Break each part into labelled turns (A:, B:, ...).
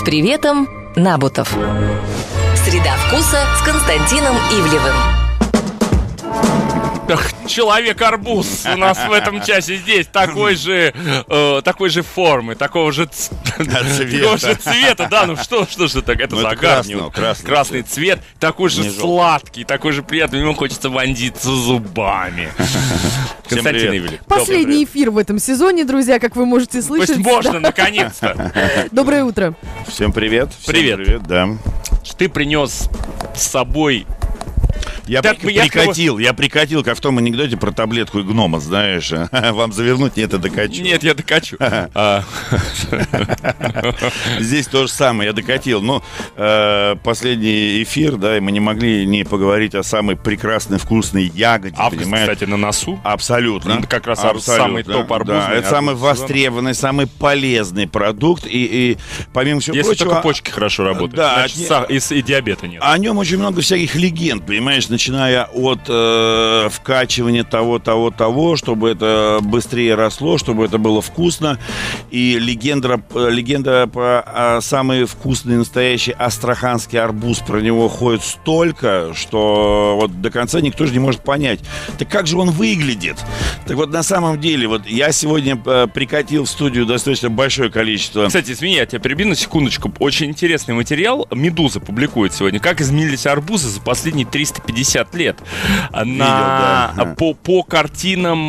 A: приветом, Набутов. Среда вкуса с Константином Ивлевым.
B: Человек-арбуз у нас в этом часе здесь такой же формы, такого же цвета, да, ну что же так, это загар, красный цвет, такой же сладкий, такой же приятный, ему хочется вонзиться зубами. Константин Ивлев.
C: Последний эфир в этом сезоне, друзья, как вы можете слышать.
B: Пусть можно, наконец-то.
C: Доброе утро.
D: Всем привет.
B: Привет,
D: да.
B: Ты принес с собой...
D: Я прикатил, как в том анекдоте про таблетку и гнома, знаешь. Вам завернуть? Нет, я докачу.
B: Нет, я докачу.
D: Здесь то же самое, я докатил. Но последний эфир, да, и мы не могли не поговорить о самой прекрасной вкусной ягоде, понимаешь?
B: Кстати, на носу.
D: Абсолютно.
B: Это как раз самый топ арбузный.
D: Да, это самый востребованный, самый полезный продукт. И помимо всего прочего...
B: Если только почки хорошо работают.
D: Да,
B: значит, и диабета нет.
D: О нем очень много всяких легенд, понимаешь, начиная от вкачивания того, чтобы это быстрее росло, чтобы это было вкусно. И легенда про самый вкусный настоящий астраханский арбуз, про него ходит столько, что вот до конца никто же не может понять, так как же он выглядит. Так вот, на самом деле, вот я сегодня прикатил в студию достаточно большое количество...
B: Кстати, извини, я тебя перебью на секундочку. Очень интересный материал «Медуза» публикует сегодня. Как изменились арбузы за последние 350 лет. По картинам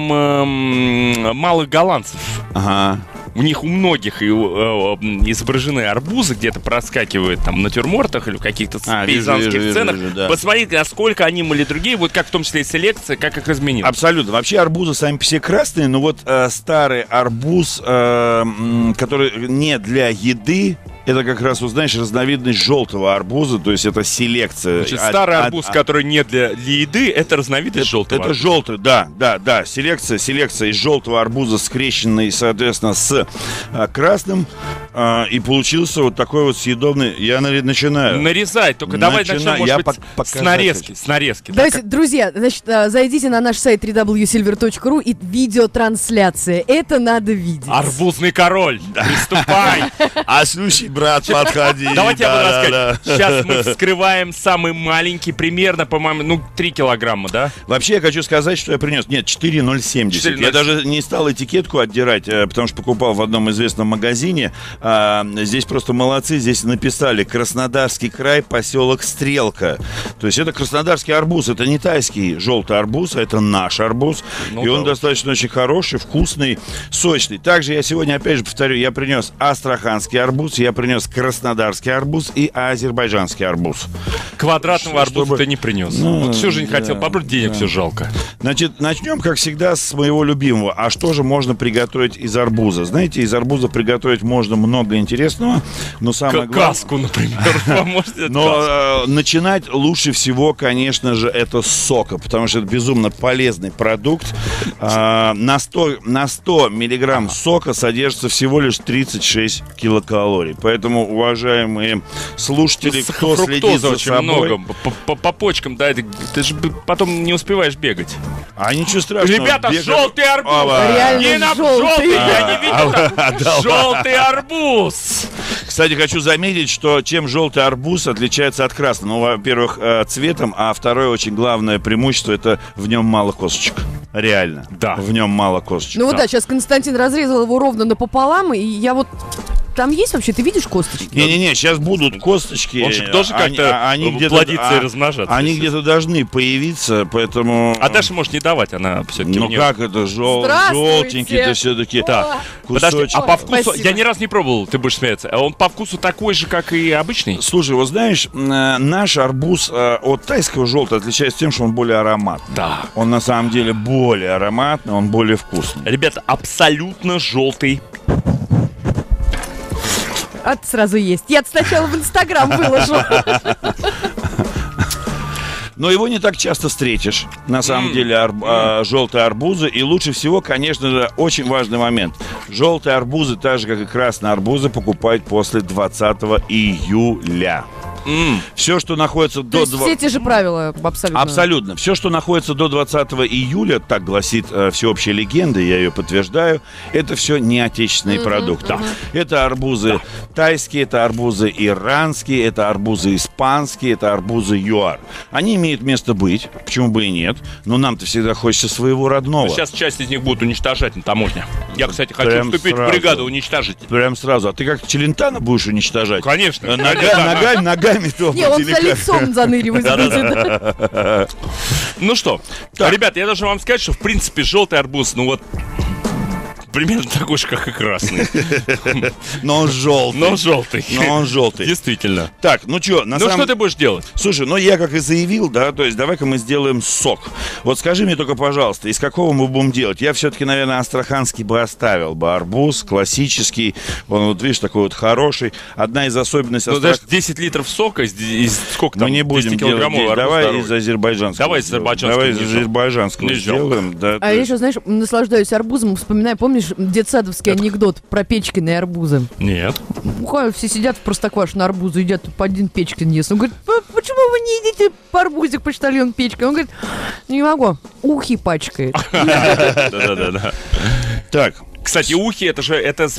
B: малых голландцев.
D: Ага.
B: У них у многих изображены арбузы, где-то проскакивают там в натюрмортах или в каких-то пейзанских сценах.
D: Да.
B: Посмотрите, насколько они были другие, вот как в том числе и селекция, как их изменилось.
D: Абсолютно. Вообще арбузы сами по себе красные, но вот старый арбуз, который не для еды, это как раз, знаешь, разновидность желтого арбуза, то есть это селекция.
B: Значит, старый арбуз, который не для еды, это разновидность желтого арбуза.
D: Это желтый, да. Селекция из желтого арбуза, скрещенный, соответственно, с красным, и получился вот такой вот съедобный. Я начинаю.
B: Нарезай, только давай начнем, может быть, с нарезки.
C: Давайте, друзья, значит, зайдите на наш сайт www.silver.ru и видеотрансляция. Это надо видеть.
B: Арбузный король, приступай.
D: А слушай, брат, подходи.
B: Давайте я буду рассказать. Сейчас мы вскрываем самый маленький, примерно, по-моему, 3 килограмма, да?
D: Вообще, я хочу сказать, что я принес. Нет, 4,070. Я даже не стал этикетку отдирать, потому что покупал в одном известном магазине. Здесь просто молодцы. Здесь написали: Краснодарский край, поселок Стрелка. То есть это краснодарский арбуз. Это не тайский желтый арбуз, а это наш арбуз. И он достаточно очень хороший, вкусный, сочный. Также я сегодня, опять же, повторю, я принес астраханский арбуз, я принес краснодарский арбуз и азербайджанский арбуз.
B: Квадратного арбуза ты не принес. Вот всю жизнь хотел попробовать, денег все жалко.
D: Значит, начнем, как всегда, с моего любимого. А что же можно приготовить из арбуза? Знаете, из арбуза приготовить можно много интересного, но самое главное...
B: Каску, например.
D: Но начинать лучше всего, конечно же, это с сока, потому что это безумно полезный продукт. На 100 миллиграмм сока содержится всего лишь 36 килокалорий. Поэтому, уважаемые слушатели, кто следит за
B: очень
D: собой...
B: много. По почкам, да, ты же потом не успеваешь бегать.
D: А ничего страшного.
B: Ребята, желтый арбуз!
C: Реально желтый.
B: Я не видел. Желтый арбуз!
D: Кстати, хочу заметить, что чем желтый арбуз отличается от красного. Ну, во-первых, цветом, а второе, очень главное преимущество, это в нем мало косточек. Реально.
B: Да.
D: В нем мало косточек.
C: Ну вот да, сейчас Константин разрезал его ровно напополам, и я вот... Там есть вообще, ты видишь косточки?
D: Не-не-не, сейчас будут косточки.
B: Он же тоже как-то плодиться и размножаться.
D: Они где-то должны появиться, поэтому...
B: А Даша может не давать, она все-таки...
D: Ну как это, желтенький-то все-таки
B: так. Подожди, а по вкусу... Я ни разу не пробовал, ты будешь смеяться. А он по вкусу такой же, как и обычный?
D: Слушай, вот знаешь, наш арбуз от тайского желтого отличается тем, что он более ароматный.
B: Да.
D: Он на самом деле более ароматный, он более вкусный.
B: Ребята, абсолютно желтый.
C: Сразу есть. Я сначала в Инстаграм выложу.
D: Но его не так часто встретишь, на самом деле, желтые арбузы. И лучше всего, конечно же, очень важный момент. Желтые арбузы, так же, как и красные арбузы, покупать после 20 июля. Все, что находится до...
C: все те же правила абсолютно.
D: Абсолютно. Все, что находится до 20 июля, так гласит всеобщая легенда, я ее подтверждаю, это все не отечественные продукты. Это арбузы тайские, это арбузы иранские, это арбузы испанские, это арбузы ЮАР. Они имеют место быть, почему бы и нет, но нам-то всегда хочется своего родного.
B: Сейчас часть из них будут уничтожать на таможне. Я, кстати, хочу вступить в бригаду уничтожить.
D: Прям сразу. А ты как Челентано будешь уничтожать?
B: Конечно.
D: Ногами топать.
C: Не, он за лицом заныривать будет.
B: Ну что, ребят, я должен вам сказать, что в принципе желтый арбуз, ну вот примерно такой же, как и красный.
D: Но он желтый.
B: Действительно.
D: Так, ну что,
B: что ты будешь делать?
D: Слушай, я как и заявил, да, то есть давай-ка мы сделаем сок. Вот скажи мне только, пожалуйста, из какого мы будем делать? Я все-таки, наверное, астраханский бы оставил бы арбуз, классический. Он, вот видишь, такой вот хороший. Одна из особенностей...
B: Ну, даже 10 литров сока из сколько там?
D: Мы не будем делать. Давай из азербайджанского.
B: Давай из
D: азербайджанского сделаем.
C: А я еще, знаешь, наслаждаюсь арбузом, вспоминаю, помнишь, детсадовский анекдот про Печкина и арбузы?
B: Нет.
C: Все сидят в Простоквашино арбузы, едят, по один Печкин ест. Он говорит, почему вы не едите по арбузик, почтальон Печкин? Он говорит, не могу, ухи пачкает.
B: Да.
D: Так.
B: Кстати, ухи это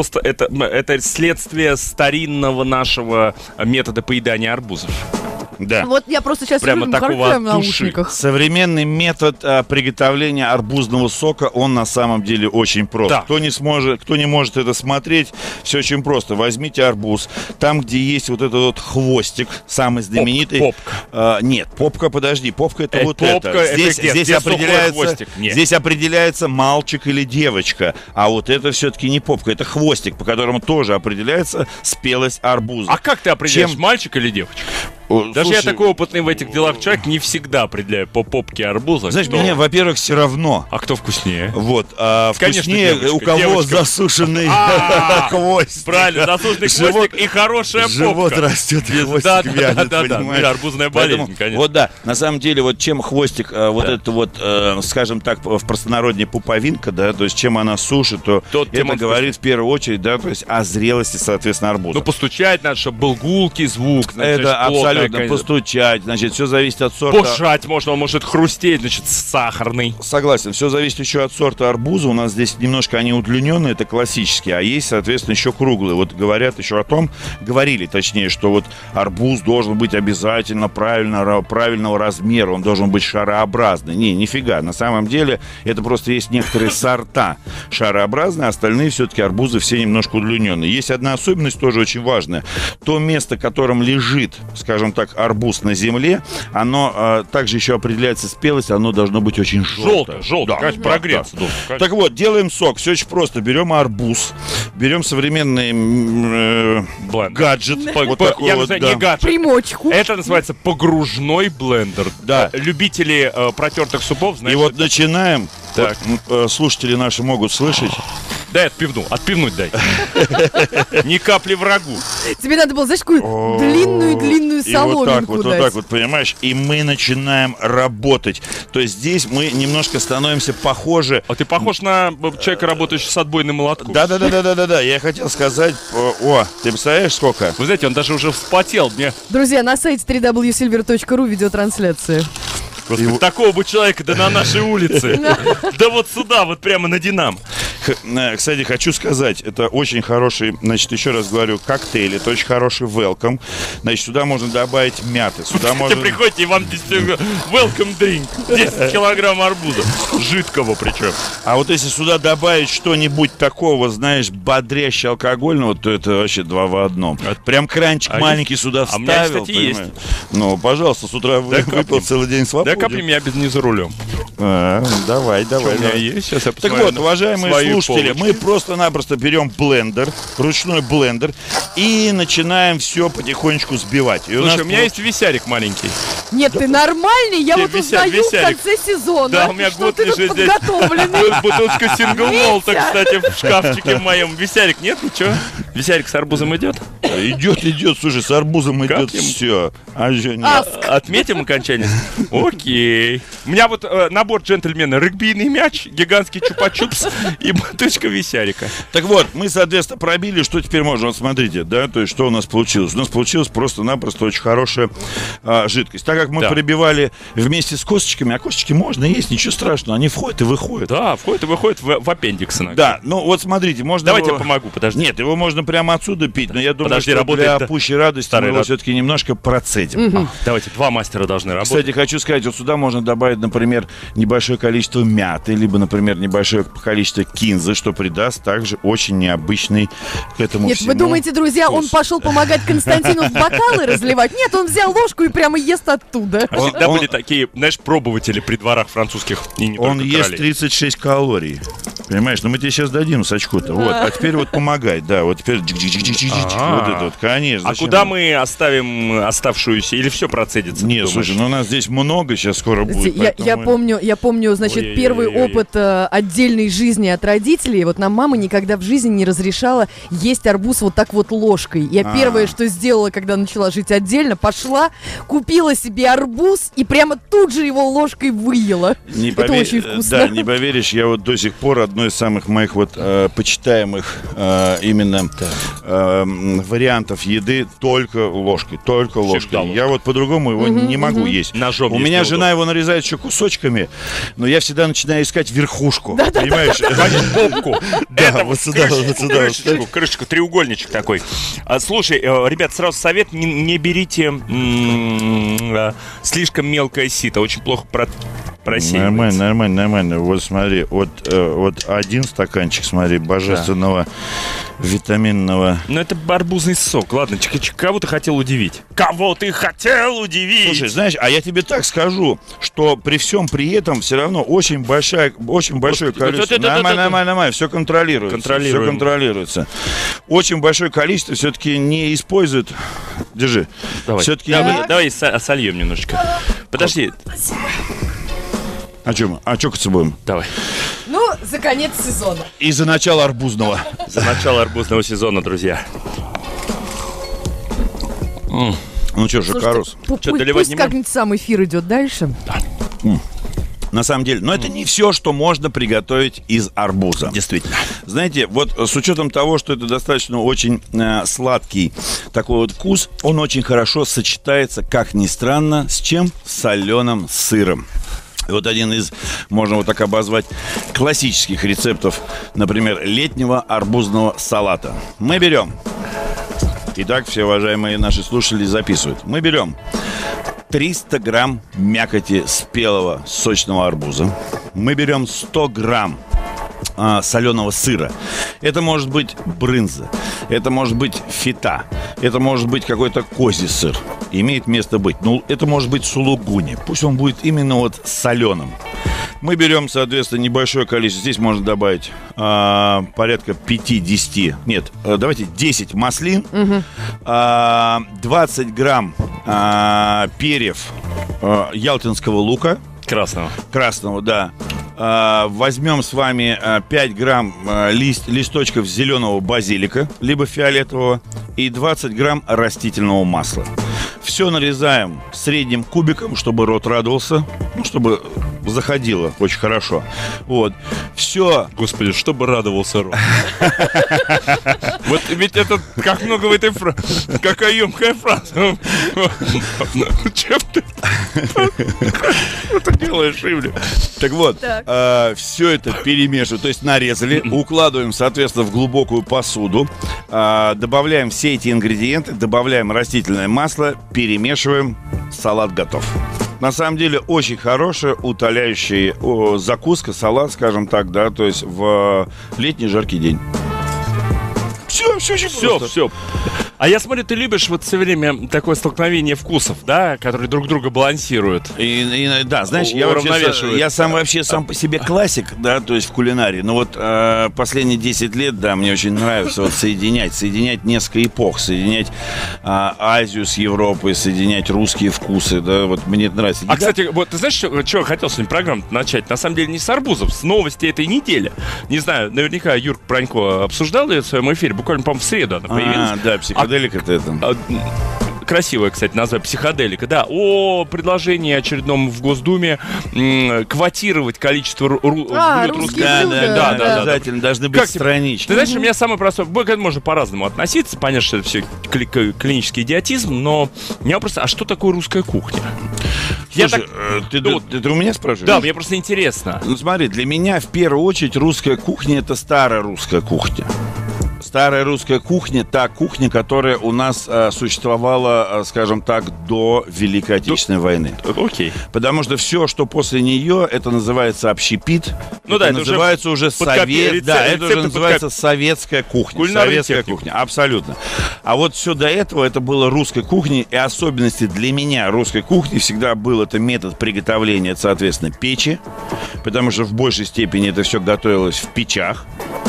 B: следствие старинного нашего метода поедания арбузов.
D: Да.
C: Вот я просто сейчас
B: прямо такого в наушниках.
D: Современный метод приготовления арбузного сока, он на самом деле очень прост.
B: Да.
D: Кто не может это смотреть, все очень просто. Возьмите арбуз, там, где есть вот этот вот хвостик, самый знаменитый.
B: Попка.
D: Нет, попка, подожди, попка это вот
B: попка,
D: это. Здесь определяется мальчик или девочка, а вот это все-таки не попка, это хвостик, по которому тоже определяется спелость арбуза.
B: А как ты определяешь, мальчик или девочка? Даже я такой опытный в этих делах человек, не всегда определяю по попке арбуза.
D: Знаешь, мне, во-первых, все равно.
B: А кто вкуснее?
D: Вот, вкуснее,
B: девочка,
D: у кого засушенный хвост.
B: Правильно, засушенный хвостик и хорошая попка.
D: Живот растет, и хвостик вянет, понимаешь?
B: Арбузная болезнь, конечно.
D: Вот да, на самом деле, вот чем хвостик, вот это вот, скажем так, в простонародье пуповинка, да, то есть чем она суше, то это говорит в первую очередь, да, то есть о зрелости, соответственно, арбуза.
B: Ну, постучать надо, чтобы был гулкий звук.
D: Это абсолютно. Постучать, значит, все зависит от сорта.
B: Пожать можно, он может хрустеть, значит, сахарный.
D: Согласен, все зависит еще от сорта арбуза. У нас здесь немножко они удлиненные, это классические, а есть, соответственно, еще круглые. Вот говорят еще о том, говорили, точнее, что вот арбуз должен быть обязательно правильного размера, он должен быть шарообразный. Нифига, на самом деле это просто есть некоторые сорта шарообразные, остальные все-таки арбузы все немножко удлиненные. Есть одна особенность тоже очень важная. То место, которым лежит, скажем так, арбуз на земле, оно также еще определяется спелость, оно должно быть очень желтое.
B: Желтое, да, конечно, прогреться.
D: Да. Так вот, делаем сок, все очень просто. Берем арбуз, берем современный гаджет.
B: Я называю не гаджет.
C: Примочку.
B: Это называется погружной блендер.
D: Да.
B: Любители протертых супов, знаете.
D: И вот начинаем. Так. Вот, слушатели наши могут слышать.
B: Дай отпивнуть дай. Ни капли врагу.
C: Тебе надо было, знаешь, какую длинную соломинку
D: вот так вот, понимаешь? И мы начинаем работать. То есть здесь мы немножко становимся похожи.
B: А ты похож на человека, работающего с отбойным молотком.
D: Да. Я хотел сказать, ты представляешь, сколько?
B: Вы знаете, он даже уже вспотел.
C: Друзья, на сайте www.silver.ru видеотрансляция.
B: Господи, такого бы человека, да на нашей улице. Да вот сюда, вот прямо на Динам.
D: Кстати, хочу сказать, это очень хороший, значит, еще раз говорю, коктейль, это очень хороший welcome. Значит, сюда можно добавить мяты.
B: Ты приходите, и вам welcome drink. 10 килограмм арбуза. Жидкого причем.
D: А вот если сюда добавить что-нибудь такого, знаешь, бодрящего алкогольного, то это вообще 2 в 1. Прям кранчик маленький сюда вставил.
B: А у меня, кстати, есть.
D: Ну, пожалуйста, с утра выпил целый день свободен.
B: Да капнем, я не за рулем.
D: Давай.
B: У меня есть, сейчас я
D: так вот, уважаемые слушатели, мы просто-напросто берем блендер, ручной блендер, и начинаем все потихонечку сбивать.
B: Слушай, у меня есть висярик маленький.
C: Нет, ты нормальный, я вот узнаю в конце сезона.
B: Да, у меня год лежит здесь.
C: Подготовленный.
B: Бутылочка сингл молта, кстати, в шкафчике моем. Висярик нет, ничего? Висярик с арбузом идет?
D: Идет, слушай, с арбузом идет все.
B: Отметим окончание? Окей. У меня вот набор джентльмена: регбийный мяч, гигантский чупа-чупс и бутылочка Висярика.
D: Так вот, мы, соответственно, пробили, что теперь можно. Вот смотрите, да, то есть что у нас получилось? У нас получилась просто-напросто очень хорошая жидкость. Так как мы прибивали вместе с косточками, а косточки можно есть, ничего страшного, они входят и выходят.
B: Да, входят и выходят в аппендикс иногда.
D: Да, ну вот смотрите, можно...
B: Давайте я помогу, подожди.
D: Нет, его можно прямо отсюда пить, но я думаю, что
B: для
D: пущей радости мы его все-таки немножко процедим.
B: Давайте, 2 мастера должны работать.
D: Кстати, хочу сказать, вот сюда можно добавить, например, небольшое количество мяты, либо, например, небольшое количество кинзы, что придаст также очень необычный к этому
C: Нет,
D: всему
C: вы думаете, друзья,
D: вкус.
C: он пошел помогать Константину в бокалы разливать? Нет, он взял ложку и прямо ест оттуда.
B: Всегда были такие, знаешь, пробователи при дворах французских и не
D: Он
B: только
D: ест
B: королей.
D: 36 калорий. Понимаешь, ну мы тебе сейчас дадим сачку-то. Вот, а теперь вот помогай, да, вот теперь вот это вот, конечно.
B: А куда мы оставим оставшуюся? Или все процедится?
D: Нет, слушай, ну у нас здесь много сейчас скоро будет.
C: Я помню, значит, первый опыт отдельной жизни от родителей. Вот нам мама никогда в жизни не разрешала есть арбуз вот так вот ложкой. Я первое, что сделала, когда начала жить отдельно, пошла, купила себе арбуз и прямо тут же его ложкой выела. Это очень вкусно.
D: Да, не поверишь, я вот до сих пор одно из самых моих вот почитаемых именно вариантов еды только ложкой, Я вот по-другому его не могу есть.
B: Ножом
D: у меня жена его нарезает еще кусочками, но я всегда начинаю искать верхушку, понимаешь?
B: Попку.
D: Да, вот сюда.
B: Крышечку, треугольничек такой. Слушай, ребят, сразу совет: не берите слишком мелкое сито, очень плохо просеивается.
D: Нормально. Вот смотри, вот один стаканчик, смотри, божественного витаминного.
B: Ну это арбузный сок. Ладно, кого ты хотел удивить? Кого ты хотел удивить?
D: Слушай, знаешь, а я тебе так скажу, что при всем при этом все равно очень большое количество. Нормально, все контролируется. Все контролируется. Очень большое количество все-таки не используют. Держи.
B: Давай сольем немножечко. Подожди.
D: А что к будем?
B: Давай.
C: Ну, за конец сезона.
D: И за начало арбузного.
B: За начало арбузного сезона, друзья.
D: Ну что, Жакарус?
C: Пусть как-нибудь сам эфир идет дальше.
D: На самом деле, но это не все, что можно приготовить из арбуза.
B: Действительно.
D: Знаете, вот с учетом того, что это достаточно очень сладкий такой вот вкус, он очень хорошо сочетается, как ни странно, с чем? С соленым сыром. И вот один из, можно вот так обозвать, классических рецептов, например, летнего арбузного салата. Мы берем, итак, все уважаемые наши слушатели записывают, мы берем 300 грамм мякоти спелого сочного арбуза, мы берем 100 грамм соленого сыра. Это может быть брынза, это может быть фета, это может быть какой-то козий сыр. Имеет место быть. Ну, это может быть сулугуни. Пусть он будет именно вот соленым. Мы берем, соответственно, небольшое количество. Здесь можно добавить порядка 5-10. Нет, давайте 10 маслин, 20 грамм перьев ялтинского лука. Красного, да. Возьмем с вами 5 грамм листочков зеленого базилика, либо фиолетового, и 20 грамм растительного масла. Все нарезаем средним кубиком, чтобы рот радовался, ну, чтобы заходило очень хорошо. Вот. Все.
B: Господи, чтобы радовался рот. Вот ведь это как много в этой фразе. Какая емкая фраза. Чем ты это делаешь, Ивля?
D: Так вот, все это перемешиваем, то есть нарезали, укладываем, соответственно, в глубокую посуду, добавляем все эти ингредиенты, добавляем растительное масло, перемешиваем, салат готов. На самом деле очень хорошая утоляющая закуска, салат, скажем так, да, то есть в летний жаркий день. Все.
B: А я смотрю, ты любишь вот все время такое столкновение вкусов, да, которые друг друга балансируют.
D: Да, знаешь, я сам по себе классик, да, то есть в кулинарии. Но вот последние 10 лет, да, мне очень нравится вот соединять несколько эпох, соединять Азию с Европой, соединять русские вкусы, да, вот мне это нравится.
B: Кстати, вот ты знаешь, что я хотел сегодня программу начать? На самом деле не с арбузов, с новости этой недели. Не знаю, наверняка Юрка Пронько обсуждал ее в своем эфире, буквально, по-моему, в среду она появилась.
D: Да, психоделика это.
B: Красивое, кстати, название, психоделика, да, о предложении очередном в Госдуме квотировать количество блюд русских.
D: Да, обязательно, должны быть странички.
B: Ты знаешь, у меня самое простое, к этому можно по-разному относиться, понятно, что это все клинический идиотизм, но меня просто, а что такое русская кухня?
D: Слушай, ты у меня спрашиваешь?
B: Да, мне просто интересно.
D: Ну смотри, для меня в первую очередь русская кухня — это старая русская кухня. Старая русская кухня — та кухня, которая у нас существовала, скажем так, до Великой Отечественной войны.
B: Окей.
D: Потому что все, что после нее, это называется общепит.
B: Ну да, это
D: называется уже это уже называется советская кухня. Советская кухня, абсолютно. А вот все до этого это было русской кухней, и особенности для меня русской кухни всегда был это метод приготовления, соответственно, печи, потому что в большей степени это все готовилось в печах.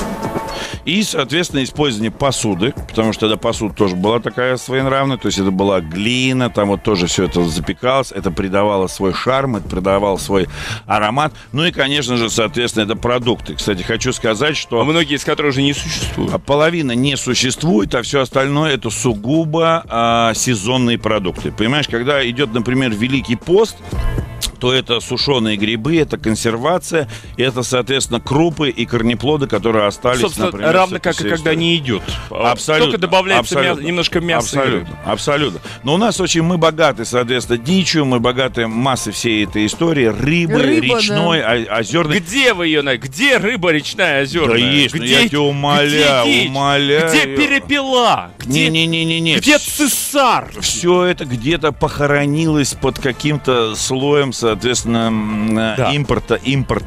D: И, соответственно, использование посуды, потому что тогда посуда тоже была такая своенравная, то есть это была глина, там вот тоже все это запекалось, это придавало свой шарм, это придавало свой аромат. Ну и, конечно же, соответственно, это продукты. Кстати, хочу сказать, что...
B: многие из которых уже не существуют.
D: Половина не существует, а все остальное это сугубо сезонные продукты. Понимаешь, когда идет, например, Великий пост, то это сушеные грибы, это консервация, и это, соответственно, крупы и корнеплоды, которые остались,
B: собственно,
D: например,
B: равно как и когда не идет.
D: Абсолютно.
B: Только добавляется немножко мяса.
D: Абсолютно. Но у нас мы богаты, соответственно, дичью, мы богаты массой всей этой истории, рыбы, речной, да. Озерной.
B: Где вы ее найдете? Где рыба речная, озерная?
D: Да есть, где, я тебя умоляю.
B: Где перепела?
D: Не.
B: Где цесар?
D: Все это где-то похоронилось под каким-то слоем, соответственно,
B: да.
D: импорта.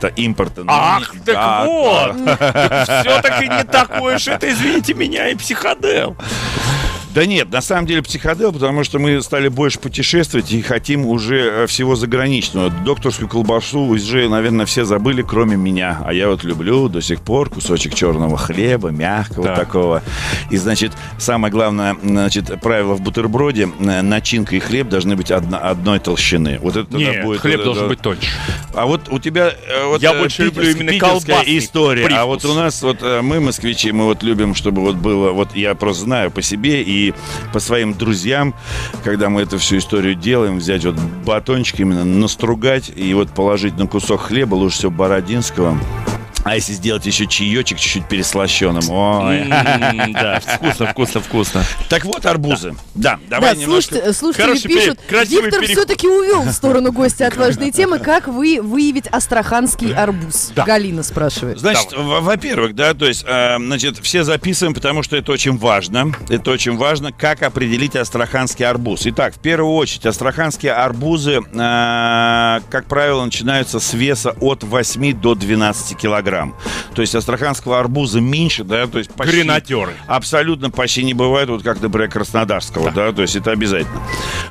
B: Ах, так вот! Все-таки не такой уж это, извините меня, и психодел.
D: Да нет, на самом деле психодел, потому что мы стали больше путешествовать и хотим уже всего заграничного. Докторскую колбасу уже, наверное, все забыли, кроме меня. А я вот люблю до сих пор кусочек черного хлеба, мягкого такого. И, значит, самое главное, правило в бутерброде: начинка и хлеб должны быть одной толщины. Вот это
B: нет,
D: будет,
B: хлеб должен быть тоньше.
D: А вот у тебя
B: я больше люблю именно колбасный
D: история.
B: Привкус.
D: А вот у нас мы, москвичи, мы любим, чтобы было, я просто знаю по себе и по своим друзьям, когда мы эту всю историю делаем, взять батончик именно, настругать и положить на кусок хлеба, лучше всего бородинского. А если сделать еще чаечек чуть-чуть переслащенным, ой.
B: Да, вкусно.
D: Так вот, арбузы. Да, давай немножко.
C: Слушатели пишут, Виктор все-таки увел в сторону гостя от важной темы. Как выявить астраханский арбуз? Галина спрашивает.
D: Значит, во-первых, да, то есть, все записываем, потому что это очень важно. Это очень важно, как определить астраханский арбуз. Итак, в первую очередь, астраханские арбузы, как правило, начинаются с веса от 8 до 12 килограмм. То есть астраханского арбуза меньше, да, то есть почти...
B: Гренатеры.
D: Абсолютно почти не бывает, как, например, краснодарского, да, то есть это обязательно.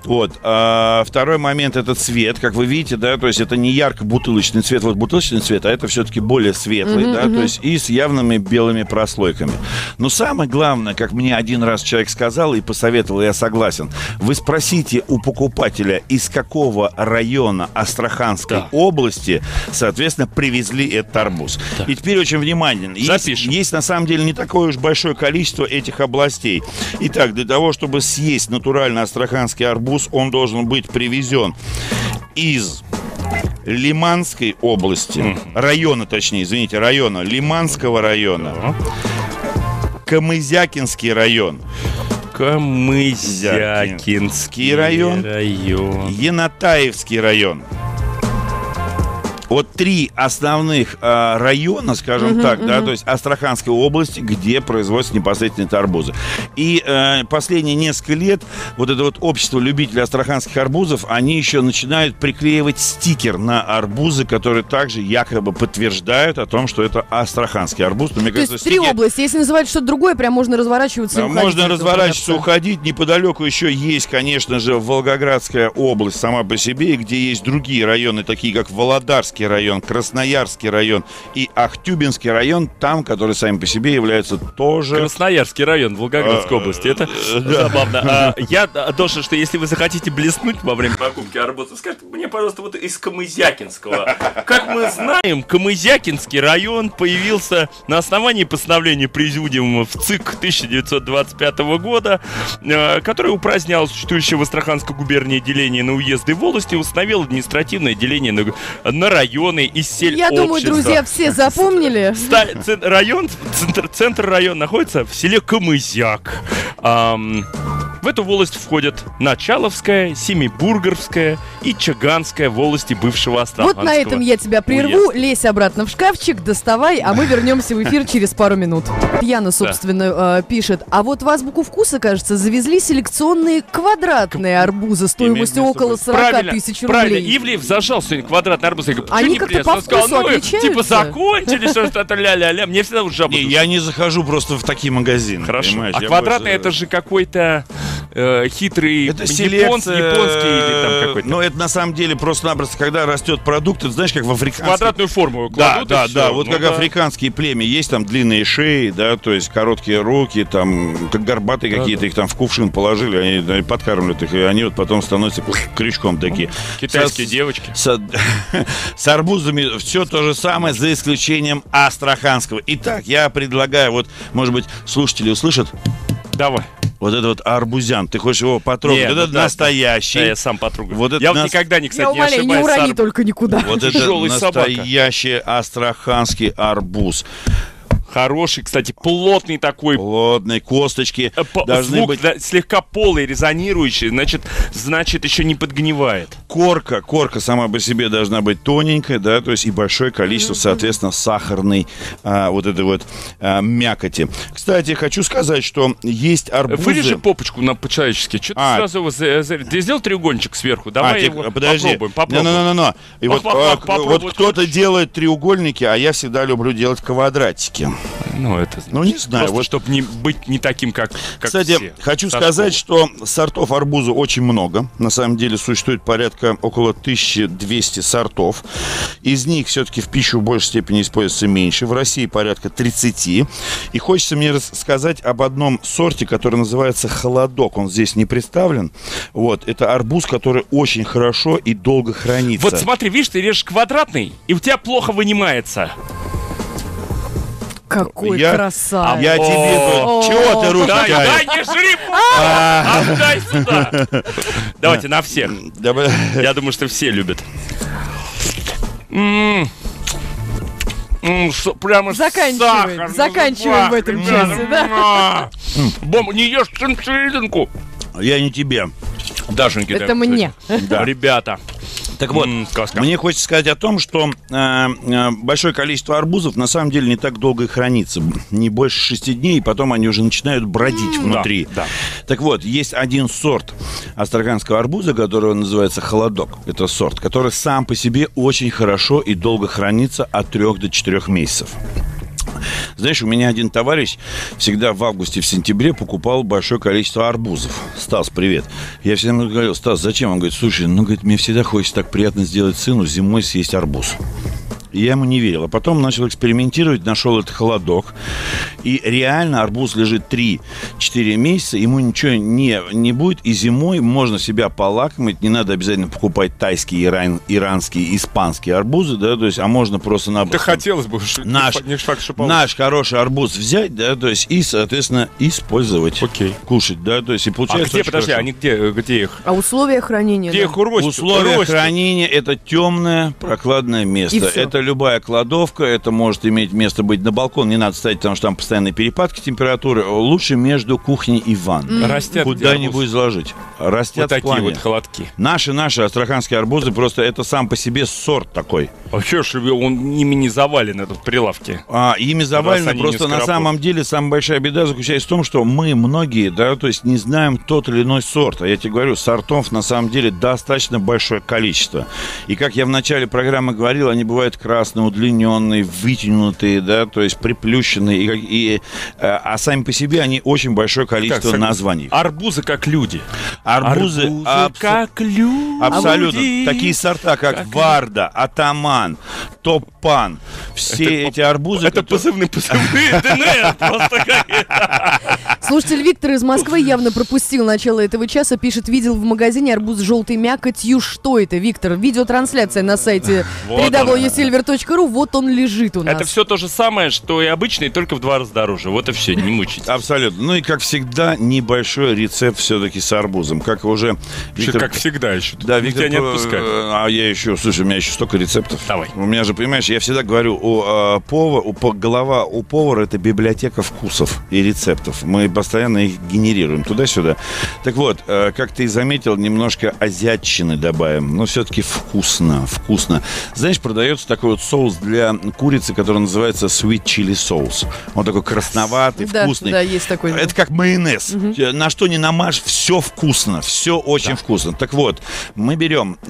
D: Второй момент — это цвет, как вы видите, да, то есть это не ярко-бутылочный цвет, бутылочный цвет, а это все-таки более светлый, да, то есть и с явными белыми прослойками. Но самое главное, как мне один раз человек сказал и посоветовал, я согласен, вы спросите у покупателя, из какого района Астраханской области, соответственно, привезли этот арбуз. И теперь очень внимательно. Есть на самом деле не такое уж большое количество этих областей. Итак, для того, чтобы съесть натуральный астраханский арбуз, он должен быть привезен из Лиманской области, района Лиманского района, Камызякинский район,
B: Камызякинский район,
D: Янатаевский район, вот 3 основных района, скажем так, да, то есть Астраханской области, где производятся непосредственно это арбузы. И последние несколько лет вот это вот общество любителей астраханских арбузов, они еще начинают приклеивать стикер на арбузы, которые также якобы подтверждают о том, что это астраханский арбуз. Но, мне кажется,
C: есть 3 области. Если называть что-то другое, прям можно разворачиваться и уходить.
D: Можно разворачиваться, уходить. Неподалеку еще есть, конечно же, Волгоградская область сама по себе, где есть другие районы, такие как Володарский район, Красноярский район и Ахтубинский район, там, которые сами по себе являются тоже...
B: Красноярский район Волгоградской области. Это забавно. Я должен, что если вы захотите блеснуть во время покупки арбуза, скажите мне, пожалуйста, вот из Камызякинского. Как мы знаем, Камызякинский район появился на основании постановления Президиума в ЦИК 1925 года, который упразднял существующее в Астраханской губернии деление на уезды и волости, установил административное деление на районы и сельобщества.
C: Я думаю, друзья, все запомнили.
B: Центр района находится в селе Камызяк. В эту волость входят Началовская, Семибургеровская и Чаганская волости бывшего Астраханского.
C: Вот на этом я тебя прерву. Лезь обратно в шкафчик, доставай, а мы вернемся в эфир через пару минут. Яна, собственно, пишет. А вот в Азбуку вкуса, кажется, завезли селекционные квадратные арбузы стоимостью около 40 тысяч рублей.
B: Правильно, Ивлеев зажал сегодня квадратный арбуз. Я говорю,
C: они как-то по вкусу отличаются?
B: Типа закончили, что-то ля-ля-ля. Мне всегда уже жаба.
D: Я не захожу просто в такие магазины.
B: Хорошо. А квадратный это же какой-то хитрый японский или там какой-то.
D: Но это на самом деле просто-напросто, когда растет продукт, ты знаешь, как в африканских...
B: Квадратную форму кладут.
D: Да. Вот как африканские племя. Есть там длинные шеи, да, то есть короткие руки, там, как горбатые какие-то, их там в кувшин положили, они подкармливают их, и они вот потом становятся крючком такие.
B: Китайские девочки.
D: С арбузами все то же самое, за исключением астраханского. Итак, я предлагаю, вот, может быть, слушатели услышат?
B: Давай.
D: Вот это вот арбузян, ты хочешь его потрогать?
B: Нет,
D: это настоящий.
B: Да, я сам потрогаю.
D: Вот
B: я вот никогда не, кстати,
C: я умоляю, не урони только никуда.
D: Вот это настоящий астраханский арбуз.
B: Хороший, кстати, плотный такой.
D: Плотный, косточки.
B: Звук быть... слегка полый, резонирующий, значит, еще не подгнивает.
D: Корка сама по себе должна быть тоненькая, да, то есть и большое количество, соответственно, сахарной вот этой вот мякоти. Кстати, хочу сказать, что есть арбузы...
B: Вырежи попочку по-человечески. Что ты сразу его... Ты сделал треугольничек сверху? Давай его попробуем.
D: И вот кто-то делает треугольники, а я всегда люблю делать квадратики. Не знаю.
B: Просто, чтобы не быть не таким, как
D: кстати,
B: все.
D: хочу сказать, что сортов арбуза очень много. На самом деле существует порядка около 1200 сортов. Из них все-таки в пищу в большей степени используется меньше. В России порядка 30. И хочется мне рассказать об одном сорте, который называется холодок. Он здесь не представлен. Вот. Это арбуз, который очень хорошо и долго хранится.
B: Вот смотри, видишь, ты режешь квадратный, и у тебя плохо вынимается.
C: Какой красавец.
D: Я тебе говорю, чего ты руки тянешь?
B: Дай, не жри! Отдай сюда! Давайте на всех. Я думаю, что все любят. Прямо
C: заканчиваем в этом часе, да?
B: Бомба, не ешь серединку.
D: Я не тебе.
B: Дашеньки.
C: Это мне.
B: Ребята.
D: Так вот, мне хочется сказать о том, что большое количество арбузов на самом деле не так долго и хранится. Не больше 6 дней, и потом они уже начинают бродить внутри.
B: Да.
D: Так вот, есть один сорт астраханского арбуза, который называется холодок. Это сорт, который сам по себе очень хорошо и долго хранится от 3 до 4 месяцев. Знаешь, у меня один товарищ всегда в августе, в сентябре покупал большое количество арбузов. Стас, привет. Я всегда ему говорил: Стас, зачем? Он говорит: слушай, мне всегда хочется так приятно сделать сыну зимой съесть арбуз. И я ему не верил. А потом начал экспериментировать, нашел этот холодок. И реально арбуз лежит 3-4 месяца, ему ничего не будет. И зимой можно себя полакомить. Не надо обязательно покупать тайские, иранские, испанские арбузы, да, то есть, а можно просто-напросто...
B: Да хотелось бы,
D: наш хороший арбуз взять, да, то есть, и, соответственно, использовать.
B: Окей.
D: Кушать, да, то есть, и получается...
B: А где, подожди, они где их?
C: А условия хранения?
B: Где их уростят?
D: Условия хранения — это темное прохладное место. Это любая кладовка, это может иметь место быть на балкон, не надо ставить, потому что там постоянные перепадки температуры. Лучше между кухней и ванной.
B: Растят
D: куда-нибудь заложить. Растят
B: вот
D: в плане.
B: такие вот холодки.
D: Наши астраханские арбузы, просто это сам по себе сорт такой.
B: Вообще, он ими не завален, этот прилавки.
D: Ими завалены, просто на самом деле самая большая беда заключается в том, что мы многие, да, то есть не знаем тот или иной сорт. А я тебе говорю, сортов на самом деле достаточно большое количество. И как я в начале программы говорил, они бывают красные, удлиненные, вытянутые, да, то есть приплющенные. А сами по себе они очень большое количество названий.
B: Арбузы как люди.
D: Арбузы
B: как люди.
D: Абсолютно. Такие сорта, как Варда, Атаман, Топ-Пан. Все эти арбузы...
B: Это позывные ДНР просто какие-то.
C: Слушатель Виктор из Москвы явно пропустил начало этого часа. Пишет, видел в магазине арбуз с желтой мякотью. Что это, Виктор? Видеотрансляция на сайте www.silver.ru. Вот он лежит у нас.
B: Это все то же самое, что и обычный, только в 2 раза дороже. Вот и все, не мучайтесь.
D: Абсолютно. Ну и, как всегда, небольшой рецепт все-таки с арбузом. Как уже...
B: Виктор... Как всегда еще.
D: Да, Виктор...
B: Тебя не отпускать.
D: А я еще... Слушай, у меня еще столько рецептов.
B: Давай.
D: У меня же, понимаешь, я всегда говорю, голова у повара — это библиотека вкусов и рецептов. Мы постоянно их генерируем туда-сюда. Так вот, как ты заметил, немножко азиатчины добавим. Но все-таки вкусно. Знаешь, продается такой вот соус для курицы, который называется sweet chili соус. Он такой красноватый, вкусный.
C: Да, есть такой.
D: Это как майонез. На что не намажь, все вкусно. Все очень вкусно. Так вот, мы берем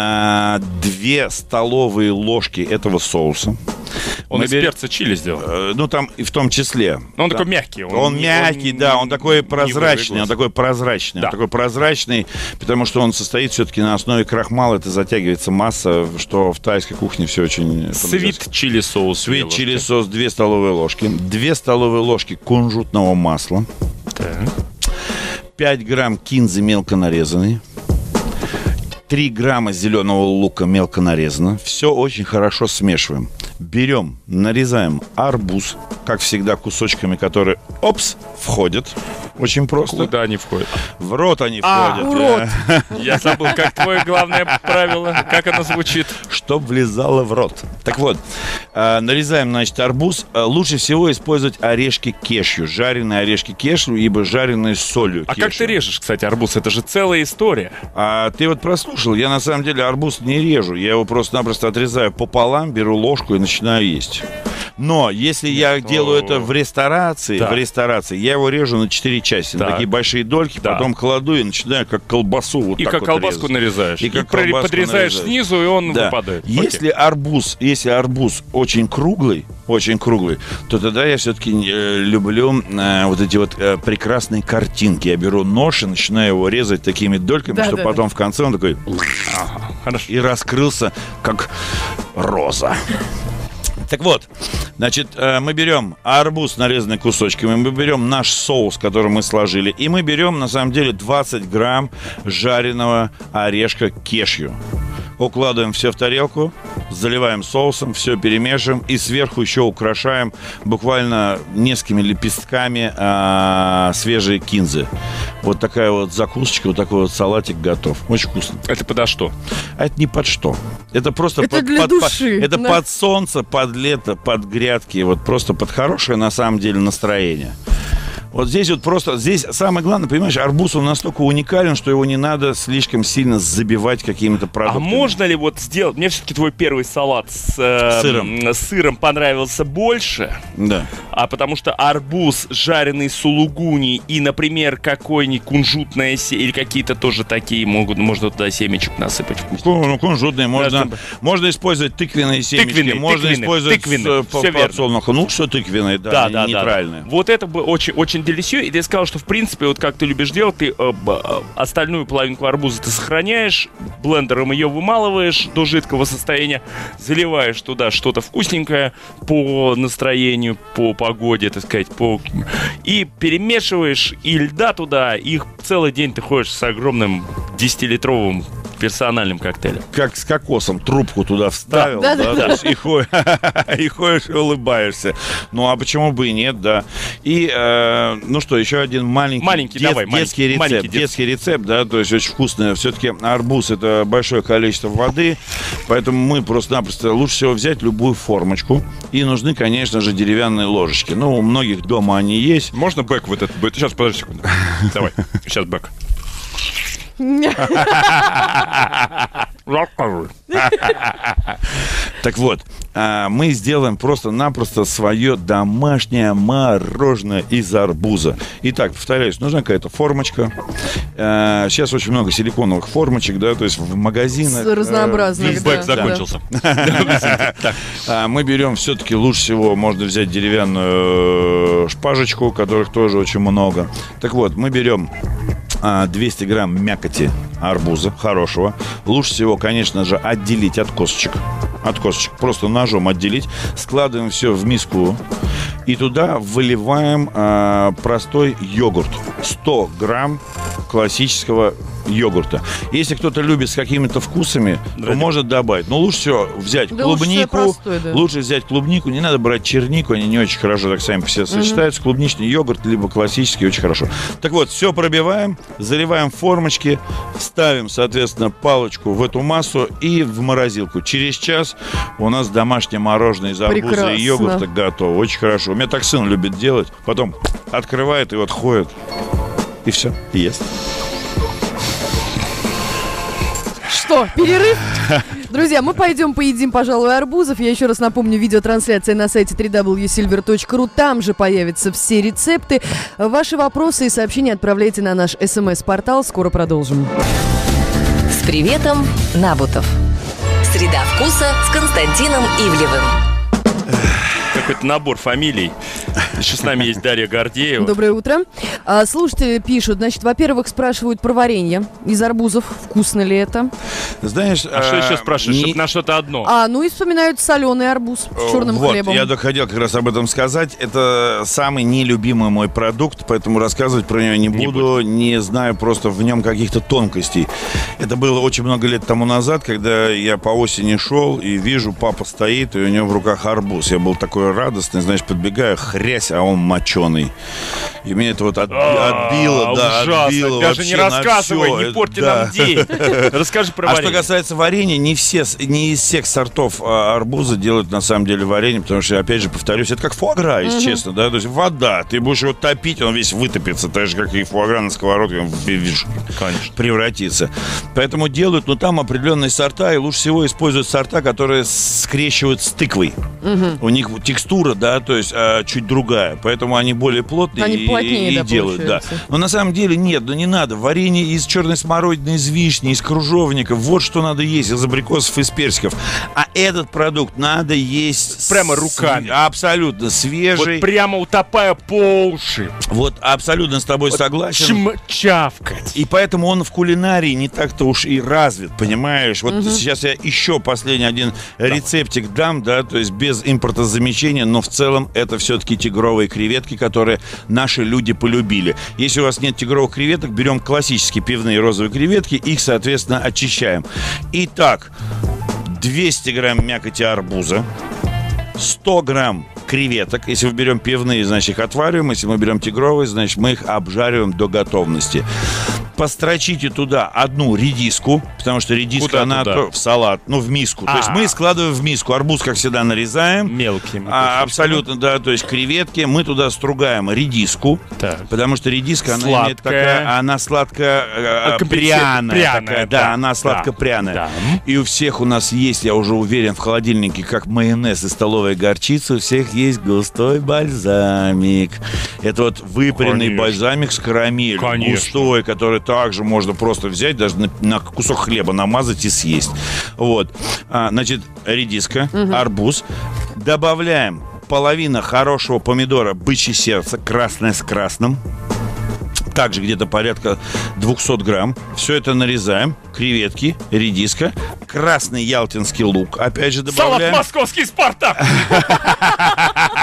D: 2 столовые ложки этого соуса.
B: Он из перца чили сделал.
D: Ну, там и в том числе.
B: Но он такой мягкий.
D: Он мягкий, да, он такой прозрачный. Он такой прозрачный. Да. Он такой прозрачный, потому что он состоит все-таки на основе крахмала. Это затягивается масса, что в тайской кухне все очень...
B: Свит чили соус.
D: Свит чили соус 2 столовые ложки. 2 столовые ложки кунжутного масла.
B: Так.
D: 5 грамм кинзы мелко нарезанной. 3 грамма зеленого лука мелко нарезано. Все очень хорошо смешиваем. Берем, нарезаем арбуз, как всегда, кусочками, которые, входят. Очень просто.
B: Куда они входят?
D: В рот они входят.
C: В рот.
B: Я забыл, как твое главное правило. Как оно звучит?
D: Чтоб влезало в рот. Так вот, нарезаем, значит, арбуз. Лучше всего использовать орешки кешью. Жареные орешки кешью, ибо жареные с солью кешью.
B: А как ты режешь, кстати, арбуз? Это же целая история.
D: Ты вот прослушал. Я, на самом деле, арбуз не режу. Я его просто-напросто отрезаю пополам, беру ложку и начинаю есть. Но если я делаю это в ресторации, я его режу на 4 части, на такие большие дольки, потом кладу и начинаю как колбасу вот так вот резать.
B: И как колбаску нарезаешь. И подрезаешь снизу, и он выпадает.
D: Если арбуз очень круглый, то тогда я все-таки люблю вот эти вот прекрасные картинки. Я беру нож и начинаю его резать такими дольками, чтобы потом в конце он такой и раскрылся, как роза. Так вот, значит, мы берем арбуз, нарезанный кусочками, мы берем наш соус, который мы сложили, и мы берем, на самом деле, 20 грамм жареного орешка кешью. Укладываем все в тарелку, заливаем соусом, все перемешиваем и сверху еще украшаем буквально несколькими лепестками свежей кинзы. Вот такая вот закусочка, вот такой вот салатик готов. Очень вкусно.
B: Это подо что?
D: А это не под что. Это просто
C: это для души.
D: Это под солнце, под лето, под грядки. Вот просто под хорошее, на самом деле, настроение. Вот здесь вот просто, здесь самое главное, понимаешь, арбуз, он настолько уникален, что его не надо слишком сильно забивать какими-то продуктами.
B: А можно ли вот сделать, мне все-таки твой первый салат с сыром понравился больше,
D: да.
B: А потому что арбуз, жареный сулугуни и, например, какой-нибудь кунжутное или какие-то тоже такие можно туда семечек насыпать.
D: Ну, кунжутные, можно использовать тыквенные семечки, можно использовать подсолнуху. Ну, что тыквенные, да, нейтральные.
B: Да. Вот это бы очень делисио, и ты сказал, что в принципе, вот как ты любишь делать, ты остальную половинку арбуза ты сохраняешь, блендером ее вымалываешь до жидкого состояния, заливаешь туда что-то вкусненькое по настроению, по погоде, так сказать, и перемешиваешь, и льда туда, и целый день ты ходишь с огромным 10-литровым Персональным коктейлем.
D: Как с кокосом, трубку туда вставил, да, и ходишь и улыбаешься. Ну, а почему бы и нет, да. И, ну что, еще один маленький детский рецепт, да, то есть очень вкусный. Все-таки арбуз — это большое количество воды, поэтому мы просто-напросто лучше всего взять любую формочку. И нужны, конечно же, деревянные ложечки. Ну, у многих дома они есть.
B: Можно бэк вот этот? Сейчас, подожди секунду. Давай, сейчас бэк.
D: Так вот, мы сделаем просто-напросто свое домашнее мороженое из арбуза. Итак, повторяюсь, нужна какая-то формочка. Сейчас очень много силиконовых формочек, да, то есть в магазинах.
C: Разнообразных.
B: Бэк закончился.
D: Мы берем все-таки лучше всего можно взять деревянную шпажечку, которых тоже очень много. Так вот, мы берем 200 грамм мякоти арбуза хорошего. Лучше всего, конечно же, отделить от косточек. Просто ножом отделить. Складываем все в миску. И туда выливаем простой йогурт. 100 грамм классического йогурта. Если кто-то любит с какими-то вкусами, то может добавить. Но лучше всего взять клубнику. Лучше взять клубнику. Не надо брать чернику, они не очень хорошо так сами по себе сочетаются. Клубничный йогурт, либо классический, очень хорошо. Так вот, все пробиваем, заливаем формочки, ставим, соответственно, палочку в эту массу и в морозилку. Через час у нас домашнее мороженое из арбуза и йогурта готово. Очень хорошо. У меня так сын любит делать. Потом открывает и вот ходит. И все, и ест.
C: Что, перерыв? Друзья, мы пойдем поедим, пожалуй, арбузов. Я еще раз напомню, видеотрансляция на сайте www.silver.ru. Там же появятся все рецепты. Ваши вопросы и сообщения отправляйте на наш СМС-портал. Скоро продолжим.
A: С приветом, Набутов. Среда вкуса с Константином Ивлевым.
B: Какой-то набор фамилий. Еще с нами есть Дарья Гордеева.
C: Доброе утро. Слушатели пишут, значит, во-первых, спрашивают про варенье из арбузов. Вкусно ли это?
D: Знаешь,
B: что еще спрашиваешь? Чтобы на что-то одно.
C: Ну и вспоминают соленый арбуз с черным хлебом.
D: Я доходил как раз об этом сказать. Это самый нелюбимый мой продукт, поэтому рассказывать про него не буду. Не знаю просто в нем каких-то тонкостей. Это было очень много лет тому назад, когда я по осени шел и вижу, папа стоит, и у него в руках арбуз. Я был такой радостный, значит, подбегаю, хрясь, а он моченый. И меня это вот отбило, отбило.
B: Даже не рассказывай, не порти нам день. Расскажи про варенье.
D: А что касается варенья, не из всех сортов арбуза делают на самом деле варенье, потому что, опять же, повторюсь, это как фуагра, если честно, да, то есть вода, ты будешь его топить, он весь вытопится, так же, как и фуагра на сковородке, он превратится. Поэтому делают, но там определенные сорта, и лучше всего используют сорта, которые скрещивают с тыквой. У них текстура, да, то есть чуть другая, поэтому они более плотные и делают, да. Но на самом деле нет, не надо. Варенье из черной смородины, из вишни, из кружовника, вот что надо есть, из абрикосов, из персиков. А этот продукт надо есть
B: прямо руками.
D: Абсолютно свежий.
B: Вот прямо утопая по уши.
D: Вот абсолютно с тобой согласен.
B: Чавкать.
D: И поэтому он в кулинарии не так-то уж и развит, понимаешь? Вот сейчас я еще последний один рецептик дам, да, то есть без импортозамещения, но в целом это все-таки тигровые креветки, которые наши люди полюбили. Если у вас нет тигровых креветок, берем классические пивные розовые креветки, их, соответственно, очищаем. Итак, 200 грамм мякоти арбуза, 100 грамм креветок. Если мы берем пивные, значит, их отвариваем. Если мы берем тигровые, значит, мы их обжариваем до готовности. Построчите туда одну редиску, потому что редиска,
B: куда
D: она
B: туда?
D: В салат, ну, в миску. То есть мы складываем в миску. Арбуз, как всегда, нарезаем.
B: Мелкими.
D: Абсолютно, да. То есть креветки. Мы туда стругаем редиску. Так. Потому что редиска, она имеет такая... Она сладко-пряная. Такая, да, она сладко-пряная. Да. И у всех у нас есть, я уже уверен, в холодильнике, как майонез и столовая горчица, у всех есть густой бальзамик. Это вот выпаренный бальзамик с карамелью. Густой, который также можно просто взять, даже на кусок хлеба намазать и съесть. Вот. Значит, редиска, арбуз. Добавляем половина хорошего помидора бычье сердце, красное с красным. Также где-то порядка 200 грамм. Все это нарезаем. Креветки, редиска, красный ялтинский лук. Опять же добавляем.
B: Салат московский «Спартак».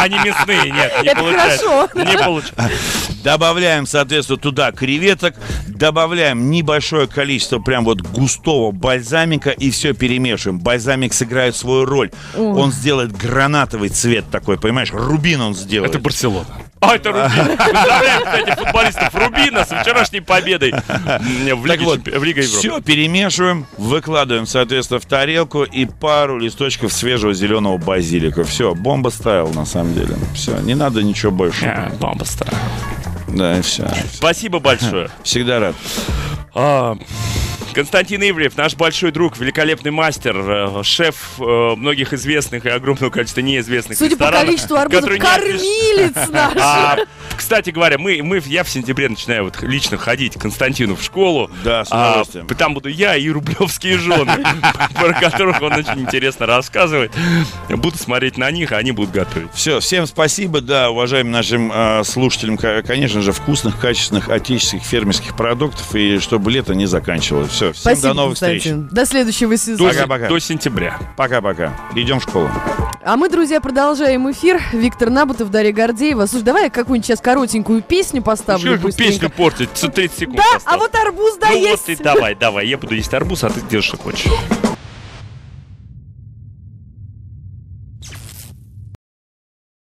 B: они мясные, нет, не получается.
C: Хорошо.
B: Не получается.
D: Добавляем, соответственно, туда креветок, добавляем небольшое количество прям вот густого бальзамика и все перемешиваем. Бальзамик сыграет свою роль. Он сделает гранатовый цвет такой, понимаешь? Рубин он сделает.
B: Это Барселона. А, это Рубин. Поздравляем, кстати, футболистов Рубина с вчерашней победой в Лиге Европы.
D: Все перемешиваем, выкладываем, соответственно, в тарелку и пару листочков свежего зеленого базилика. Все, бомба стайл, на самом деле. Все, не надо ничего больше.
B: Бомба стайл.
D: Да, и все.
B: Спасибо большое.
D: Всегда рад.
B: Константин Ивлев, наш большой друг, великолепный мастер, шеф многих известных и огромного количества неизвестных
C: ресторанов. Судя по количеству арбузов, кормилец наш.
B: Кстати говоря, я в сентябре начинаю вот лично ходить к Константину в школу.
D: Да, с удовольствием.
B: Там буду я и рублевские жены, про которых он очень интересно рассказывает. Буду смотреть на них, а они будут готовить.
D: Все, всем спасибо, да, уважаемым нашим слушателям, конечно же, вкусных, качественных, отечественных фермерских продуктов, и чтобы лето не заканчивалось. Все, всем
C: спасибо,
D: до новых
C: Константин.
D: встреч.
C: До следующего сезона.
D: Пока-пока.
B: До сентября.
D: Пока-пока. Идем в школу.
C: А мы, друзья, продолжаем эфир. Виктор Набутов, Дарья Гордеева. Слушай, давай я какую-нибудь сейчас коротенькую песню поставлю.
B: Что песню портить? 30 секунд.
C: Да,
B: осталось.
C: а вот арбуз, да,
B: ну
C: есть.
B: Вот и давай, я буду есть арбуз, а ты делаешь, что хочешь.